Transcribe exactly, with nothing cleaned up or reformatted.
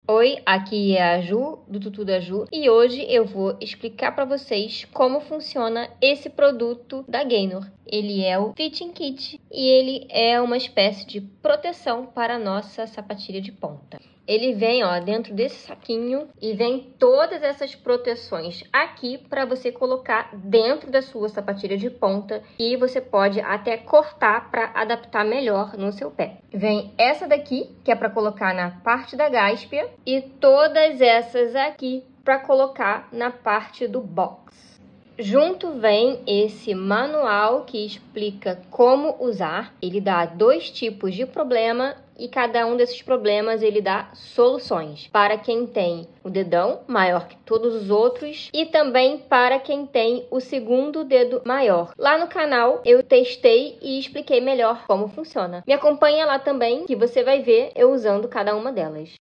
Oi, aqui é a Ju, do Tutu da Ju, e hoje eu vou explicar para vocês como funciona esse produto da Gaynor. Ele é o Fitting Kit e ele é uma espécie de proteção para a nossa sapatilha de ponta. Ele vem ó, dentro desse saquinho e vem todas essas proteções aqui para você colocar dentro da sua sapatilha de ponta e você pode até cortar para adaptar melhor no seu pé. Vem essa daqui, que é para colocar na parte da gáspia, e todas essas aqui para colocar na parte do box. Junto vem esse manual que explica como usar. Ele dá dois tipos de problema e cada um desses problemas ele dá soluções para quem tem o dedão maior que todos os outros e também para quem tem o segundo dedo maior. Lá no canal eu testei e expliquei melhor como funciona. Me acompanha lá também que você vai ver eu usando cada uma delas.